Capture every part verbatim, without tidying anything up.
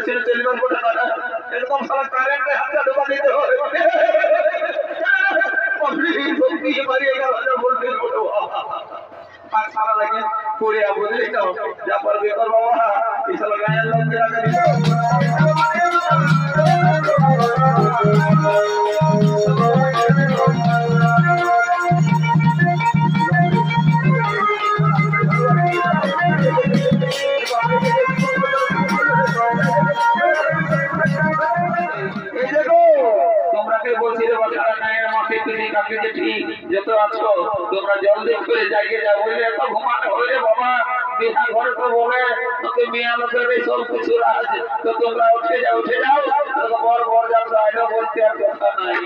মেশিনে চলবে বলে না এরকম সারা কারেন্টে হাতটা ঢোকা দিতে হবে পাবলিক শক্তি মারি এগারো হাজার ভোল্টেজ বলে আর সারা লাগে করে বুঝলি তো যা পারবে কর বাবা এই সারা গায়ের লোককে রাখা দিল যত আছো তোমরা জলদি করে জায়গায় যাও বলে এত ঘুমানো হলে বাবা বিহা ঘরে তো বলে তোকে মিয়া লোকের সব কিছু আছে তো তোমরা উঠে যাও উঠে যাও বর বর যাত্রা আইলো বলতে আর কথা নাই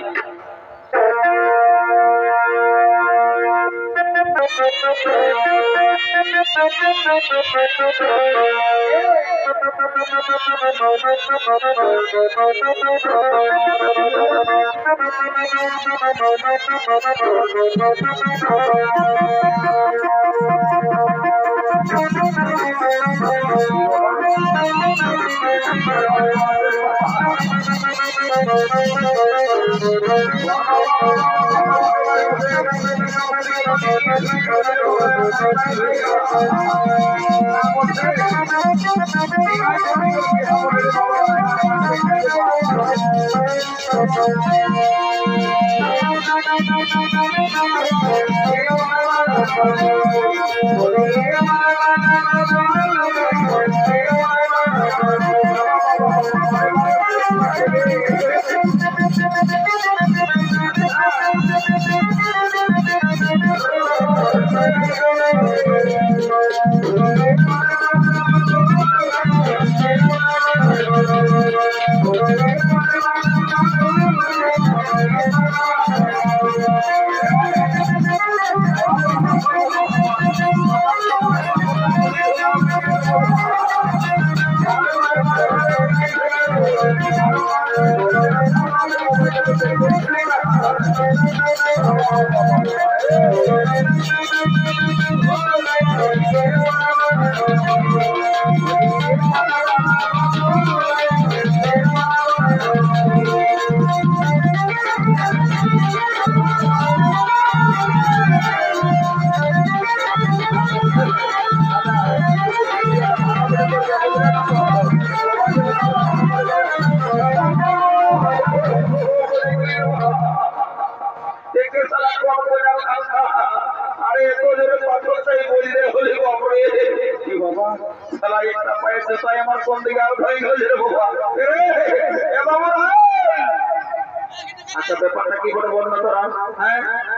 আচ্ছা ব্যাপারটা কি করে বলতো তোরা হ্যাঁ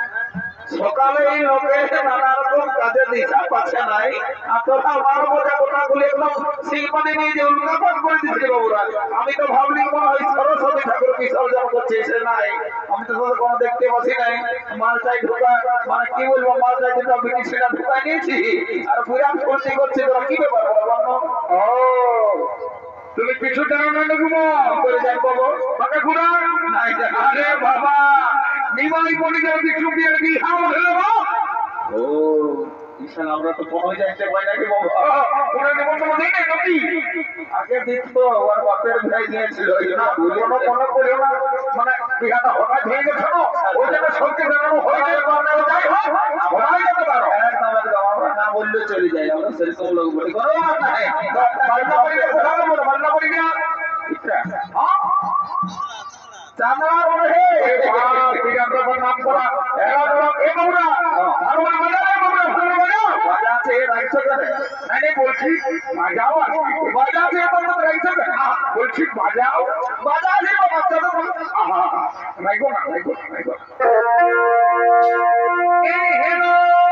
সকালে এই লোকে নানা রকম কাজে দিশা পাচ্ছে নাই আর তোরা বারো বোঝা কথাগুলি একদম শিল্পানি নিয়ে যে উল্কাপাত করে দিচ্ছে বাবুরা আমি তো ভাবলি মনে হয় সরস্বতী ঠাকুর বিসর্জন করছে সে নাই আমি তো তোদের কোনো দেখতে পাচ্ছি নাই মাল চাই ঢোকা মানে কি বলবো মাল চাই যেটা ব্রিটিশ সেটা ঢুকাই নিয়েছি আর বিরাট করতে করছে তোরা কি ব্যাপার বলো ও তুমি পিছু টানো না ঘুমো করে যাই বাবু তাকে ঘুরা আরে বাবা নিমাই কলিজার বিষ্ণু বিয়ের বিহা হলো ও ঈশান আমরা তো কোনো যাইতে পাই নাকি বাবা ওরা নিমন্ত্রণ দেই না নাকি আগে দিত ওর বাপের ভাই দিয়েছিল এই না বলিও না মনে করিও না মানে বিহাটা হঠাৎ হয়ে গেছে না ওই জন্য সবকে জানানো হয়ে যায় মানে যাই হোক আমরা যেতে পারো একদম একদম আমরা না বললে চলে যাই আমরা সেরকম লোক বলি করো না বান্না করি কথা বলো বান্না করি না এটা হ্যাঁ জানার বলে হে বাপ ঠিক আছে নাম করা এরা এ বাবুরা আর ওই বাজারে বাবুরা শুনে বাজাও বাজাতে রাইছো করে নাই বলছি বাজাও বাজাতে বাবুরা রাইছো করে বলছি বাজাও বাজাতে বাচ্চা তো আহা রাইগো না রাইগো রাইগো এই হেলো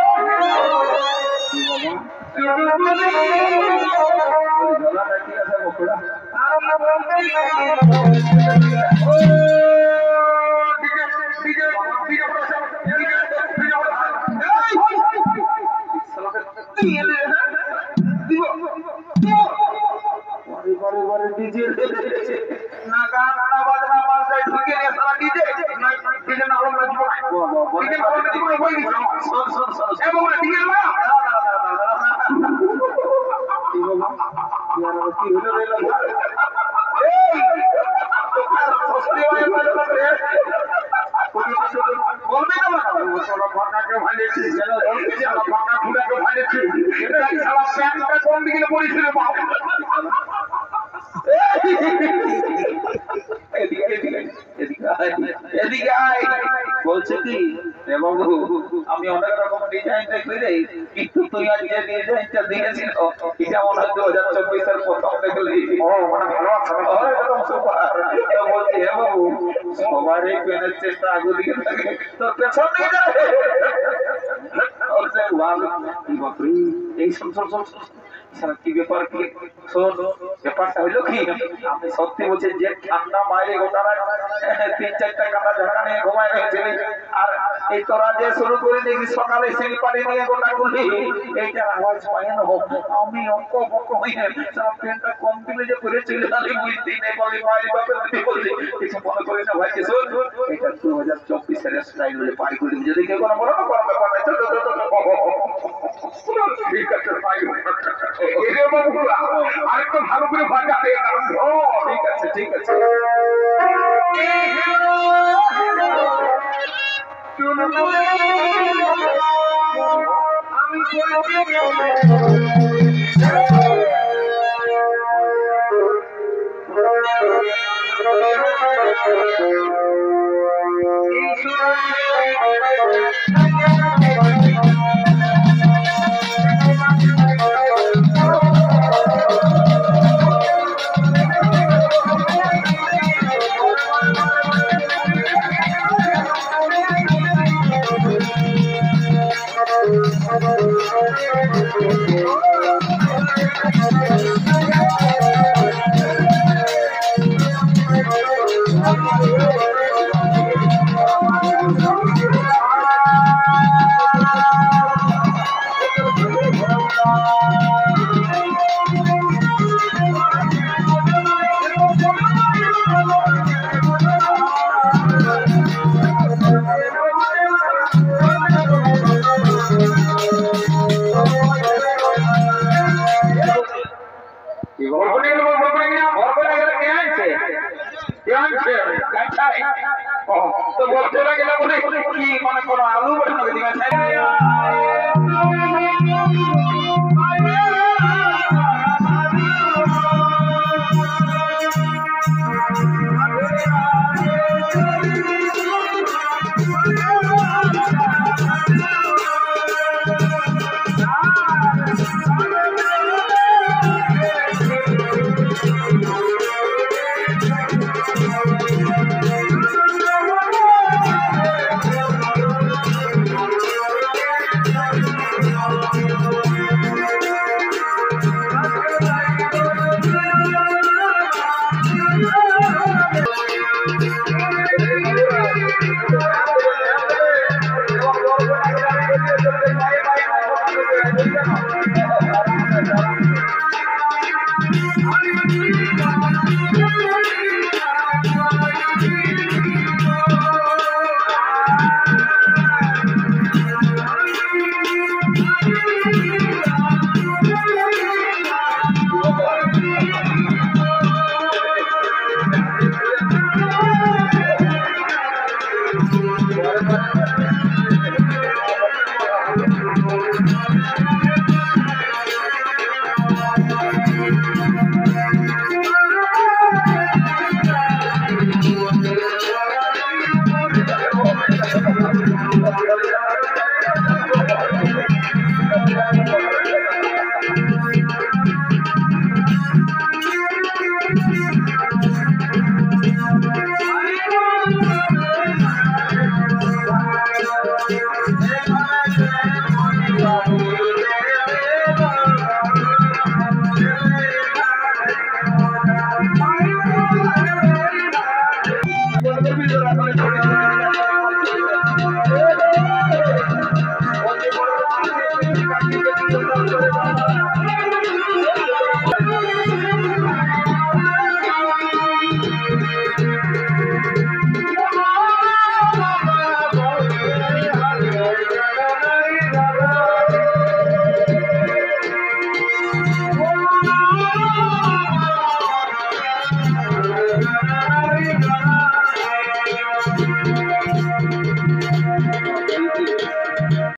জলা রাখি আছে বকুড়া আমরা বলতে ও দিকে দিকে ডিজে না গান না বাজনা বাজনা ঢুকে নিয়ে সারা ডিজে না ডিজে না হলো না ডিজে না হলো না ডিজে কই দিছ সর সর সর এ বাবা ডিজে না কি বাবা ইয়ার কি হলো রে বলবি না তোরা ফাঁকাকে ভালেছি ফাঁকা ফুটাকে ভালেছি সারা প্যান্টটা কোন দিকে পড়েছিল বাপ বলছে কি বাবু আমি অনেক রকম ডিজাইনটা করে কিন্তু তুই আজ যে ডিজাইনটা দিয়েছিল এটা মনে হয় দু হাজার চব্বিশের প্রথম দেখলি ও মানে ভালো একদম সুপার বলছি হ্যাঁ বাবু সবারই পেনের চেষ্টা আগে দিকে থাকে তোর পেছন দিকে যাবে এই শোন শোন শোন কি ব্যাপার কি শোন ব্যাপারটা হইলো কি আমি সত্যি বলছি যে ঠান্ডা মাইরে গোটারা তিন চারটা কাটা ঝাঁকা নিয়ে ঘুমায় রয়েছিল আর এই তোরা যে শুরু করে দেখি সকালে সিল পানি নিয়ে গোটা করলি এইটার আওয়াজ পাই না আমি অঙ্ক বক হয়ে পেনটা কম দিলে যে করেছিল আমি বুঝতেই নেই বলি মায়ের বাপের বলছি কিছু মনে করি না ভাই শোন এটা দু হাজার চব্বিশের স্টাইল বলে পাই করি যদি কেউ কোনো বলো না কোনো ব্যাপার নাই ঠিক আছে আরেকটু ভালো করে ভাজা হয়ে গেল ঠিক আছে ঠিক আছে তো বলতে গেলে বলে কি মানে কোন আলু বানাবে What